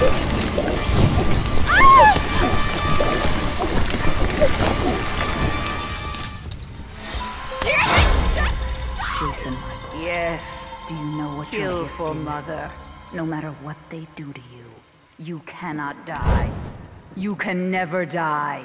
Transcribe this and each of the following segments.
Jason, yes, do you know what you're for, Mother? No matter what they do to you, you cannot die. You can never die.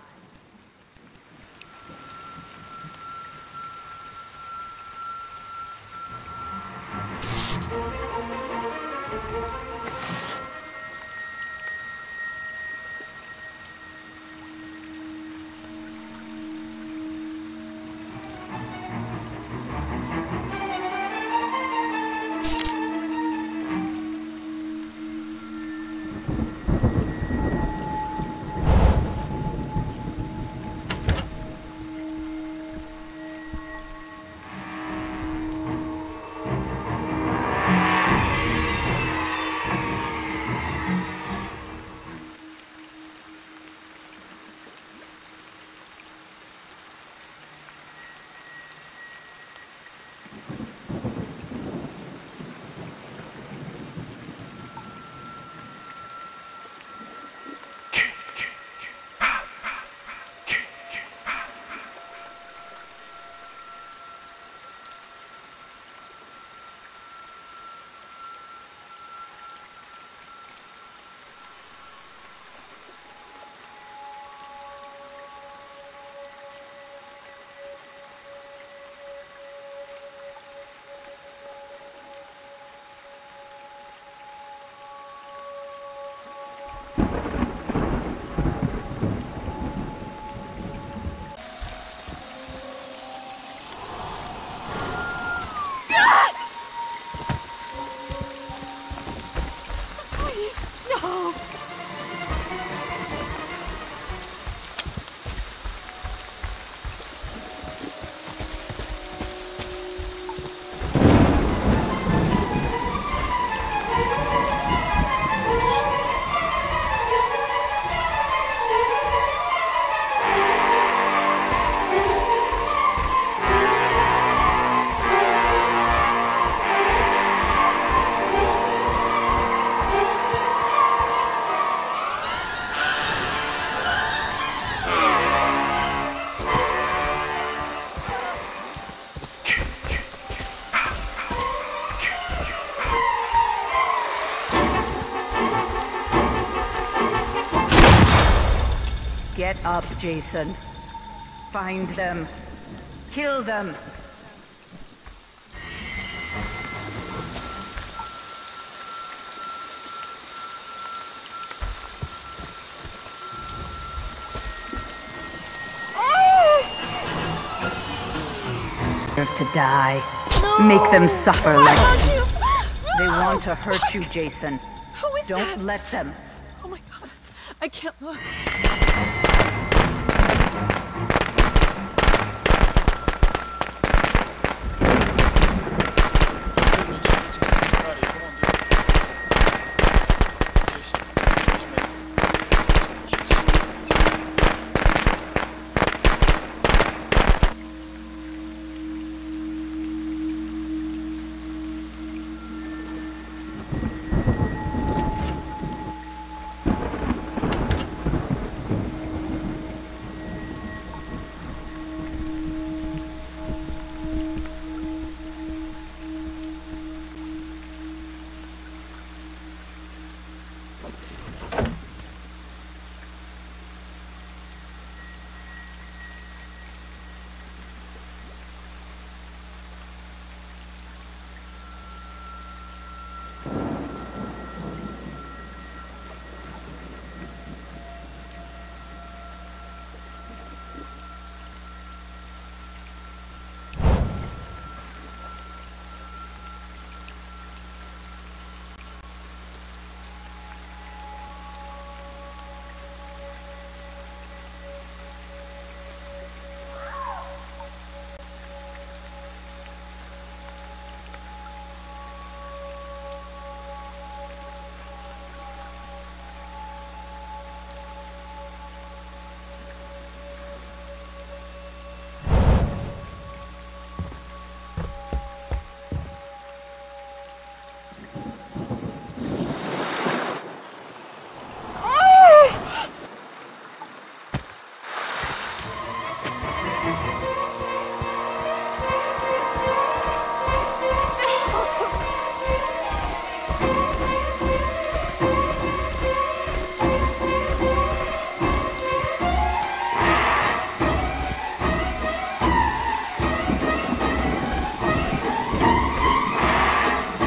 Get up, Jason. Find them. Kill them. To die. No. Make them suffer like you. They want to hurt you, Jason. Who is Don't that? let them. Oh my god. I can't look.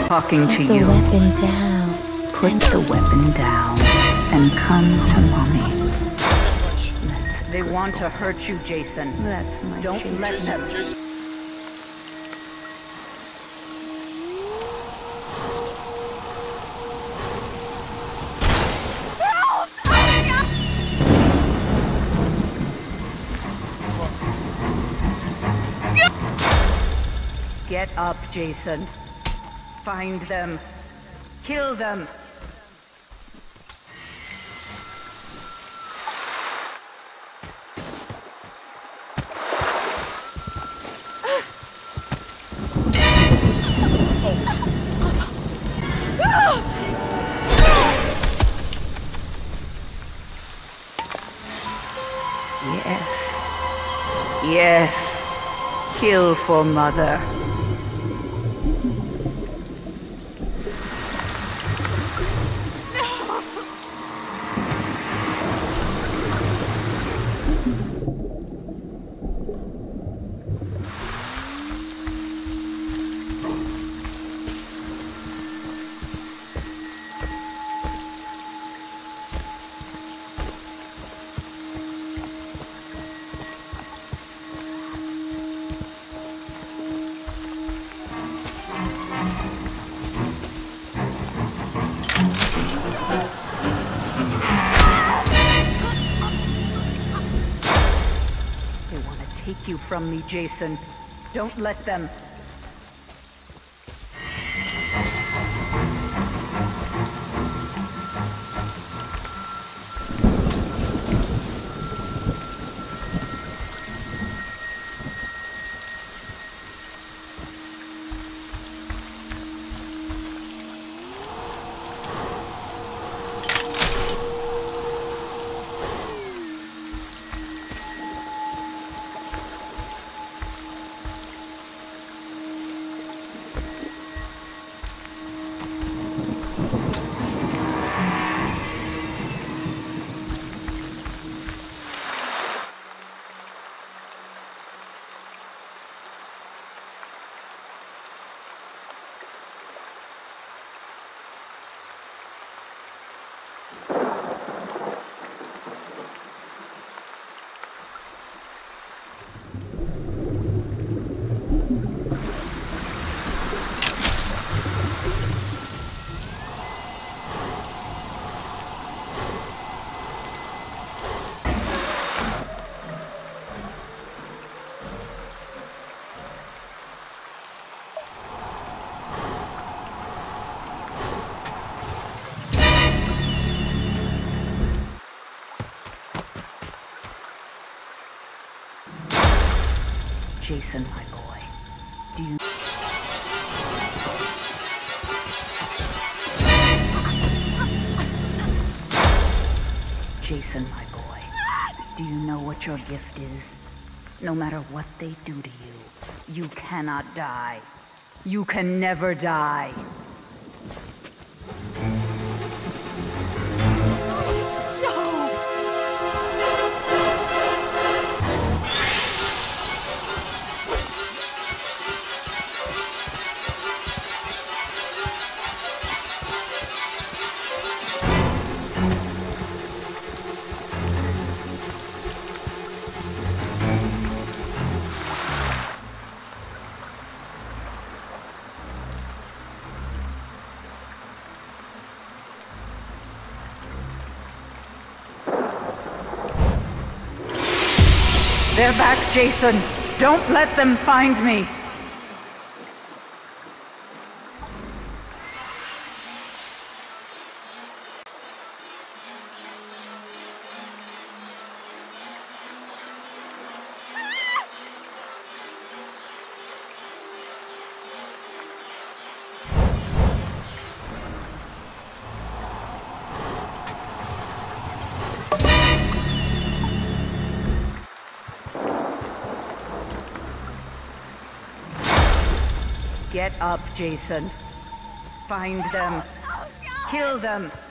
talking to The you. weapon down. Put the weapon down and come to mommy. They want to hurt you, Jason. That's my Don't let them. Get up, Jason. Find them. Kill them. Yes. Yes. Kill for mother. Take you from me, Jason. Don't let them. Jason, my boy, do you... Jason, my boy, do you know what your gift is? No matter what they do to you, you cannot die. You can never die. They're back, Jason. Don't let them find me. Get up, Jason. Find them. Kill them.